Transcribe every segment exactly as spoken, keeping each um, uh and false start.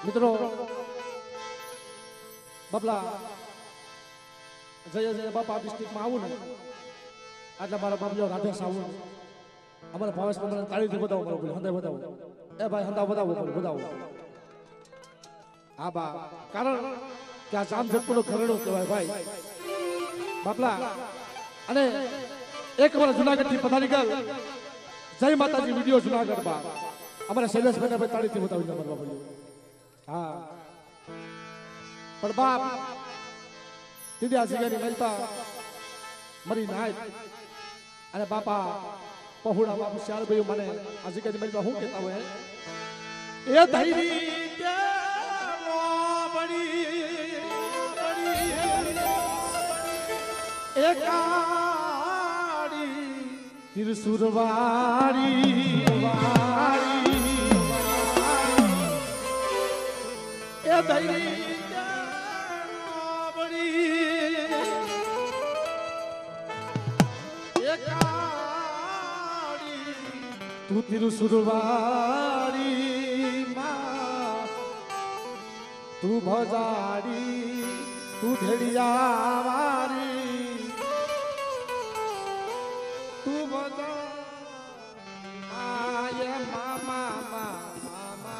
मित्रों बापला जय जय बापा डिस्ट्रिक्ट में आવું ને એટલે મારા બાપલો રાધે સાવણ અમારા ભાવેશ મને તાળીથી બતાવો મારો બોલ હંદા બતાવો એ ભાઈ હંદા બતાવો બોલ બતાવો હા બા કારણ કે આ જામ જટપુનો ખરડો કહેવાય ભાઈ બાપલા અને એક વાર જુનાગઢ થી પધારી ગયેલ જય માતાજી વિડિયો જુનાગઢ બા અમારા શૈલેષભાઈ ભાઈ તાળીથી બતાવી મારા બાપલો હા પણ બાપ દીદી આ જગ્યાની મલતા મરી નાય અને બાપા પહોળા બાપુ ચાર ભાઈઓ મને આ જગ્યાની મલતા હું કહેતા હોય એ ધૈરી તેલો બડી બડી એકાડી તિરસુરવારી વારી એ ધૈરી तू तिरुसुरवारी मां तू भजाड़ी तू धेड़ियावारी तू भजा आये मामा मामा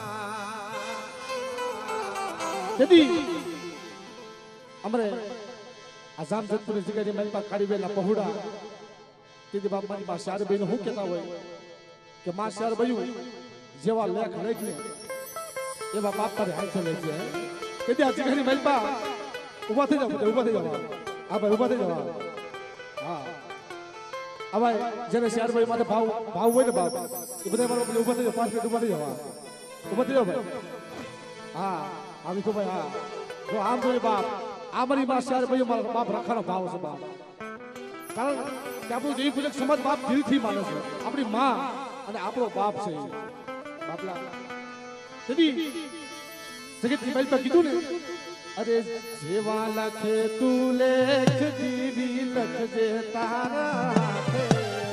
यदि हमरे आजाम जतपुर जगह नी मलपा काड़ी वेला पहुड़ा तेदी बाप मारी बा चार बहन हूं कहता होय कि मां चार बहू जेवा लेख लेख ने एवा बाप तारे हाथ ले जे तेदी आ जगह नी मलपा उभा થઈ જાવ ઉભા થઈ જાવ આ ભાઈ ઉભા થઈ જાવ હા આ ભાઈ જેને ચાર ભાઈ માથે ભાવ ભાવ હોય ને બાપ એ બધા મારો ઉભા થઈ જાવ પાંચ મિનિટ ઉભા થઈ જાવ ઉભા થઈ જાવ ભાઈ હા આવી તો ભાઈ હા જો આમ જોઈએ બાપ આ મારી માં ચાર ભાઈ મારા બાપ રખાનો ભાવ છે બાપ કારણ કે આપણું દેવી પૂજક સમાજ બાપ દિલથી માને છે આપણી માં અને આપણો બાપ છે બાપલા તેથી જગતની બાઈ પર કીધું ને અરે જેવા લખે તું લેખ દીવી લખજે તારા હાથે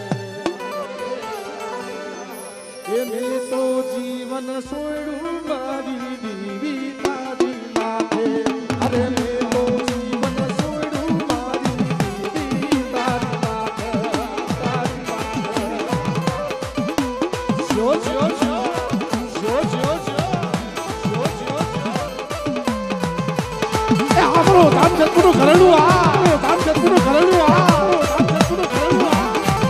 એમે તો જીવન સોયડું મારી દીવી તારી માથે અરે મે તો જીવન સોયડું મારી દીવી તારી માથે તારી માથે જો જો જો જો જો જો આપણો ધામ જતપુરનું ઘરેણું આ ધામ જતપુરનું ઘરેણું આ ધામ જતપુરનું ઘરેણું આ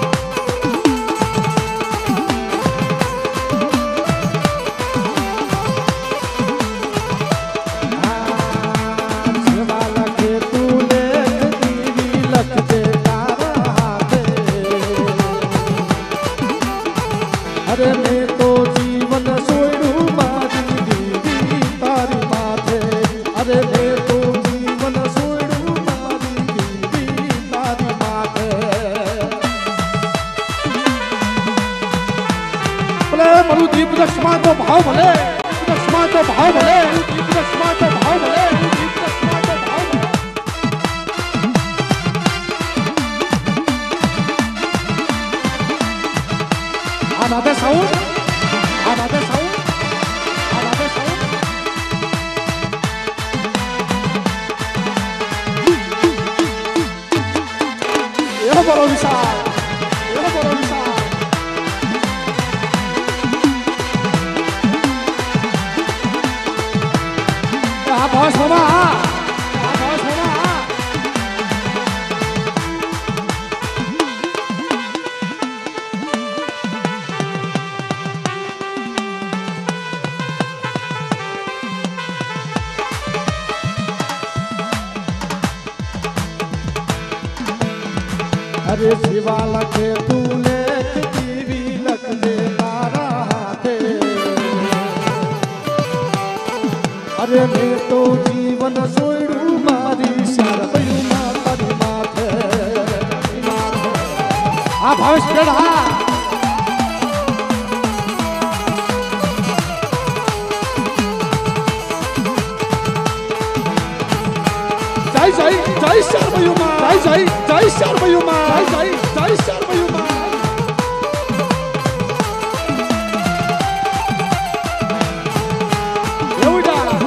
જેવા લખે તું લેખ દીવી લખજે તારા હાથે અરે મેં તો જીવન સોયડું મારી દીવી તારી માથે અરે મેં તો मरु दीप दक्षमा तो भाव भले दक्षमा तो भाव भले दीप दक्षमा तो भाव भले दीप दक्षमा तो भाव भले आ राधे साउंड आ राधे साउंड आ राधे साउंड ये बड़ो विशाल ये बड़ो विशाल भावेश मामा भावेश मामा अरे शिवा लखे तू लेख दीवी लखजे तारा हाथे अरे मैं तो जीवन सोयडू मारी शारबयू मारी माथे आ भावेश केड़ा जय जय जय शारबयू मा जय जय जय शारबयू मा जय जय जय शारबयू मा एवढा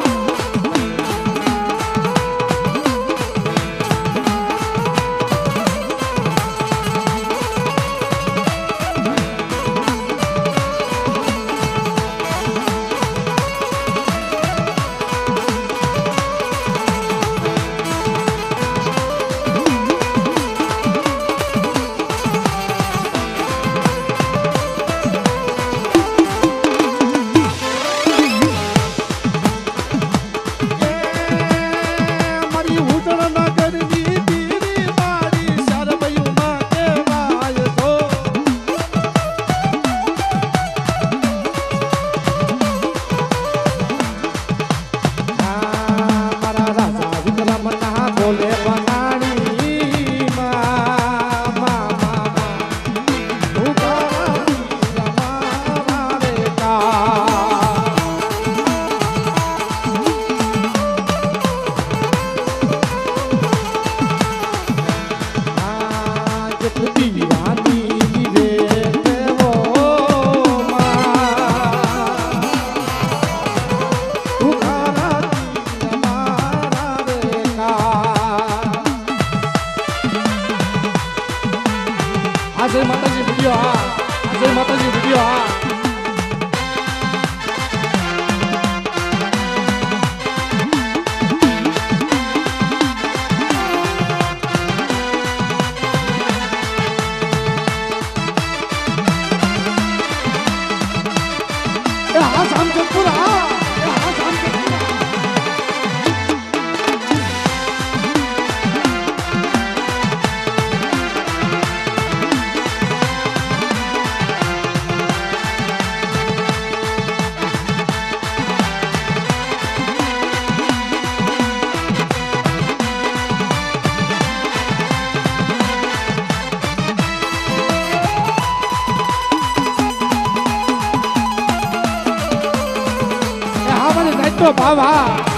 તો ભાવા